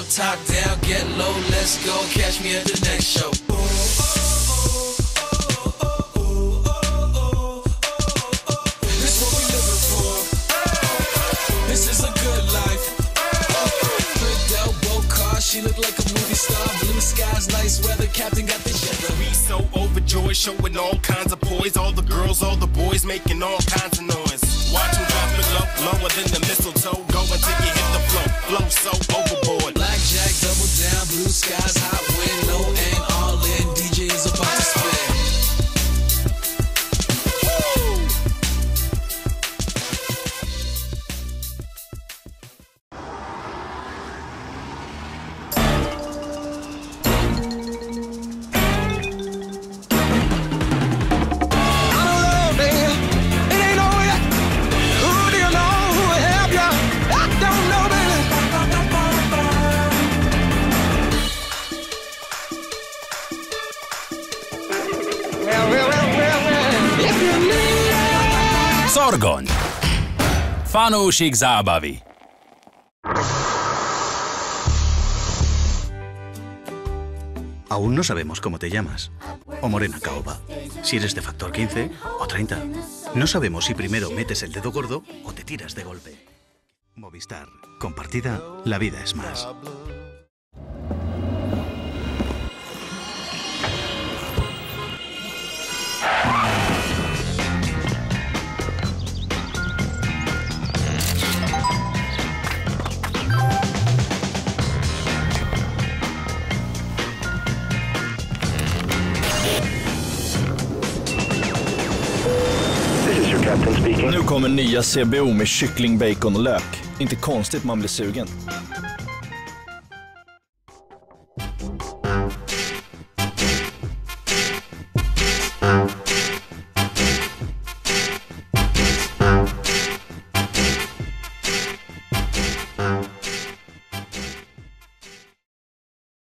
up, top down, get low, let's go, catch me at the next show. This what we living for. This is a good life. Good elbow car, she look like a movie star. Blue skies, nice weather, captain got the jet. We so overjoyed, showing all kinds of poise. All the girls, all the boys, making all kinds of noise. Watch them drop it low, lower than the mistletoe. Go until you hit the flow, flow so overboard. Blackjack, double down, blue skies, hot wind, no aim, all in. DJ is about to spin. Sorgon. Fanúšik zábavy. Aún no sabemos cómo te llamas. O Morena Caoba. Si eres de factor 15 o 30. No sabemos si primero metes el dedo gordo o te tiras de golpe. Movistar. Compartida, la vida es más. Nu kommer nya CBO med kyckling, bacon och lök. Inte konstigt man blir sugen.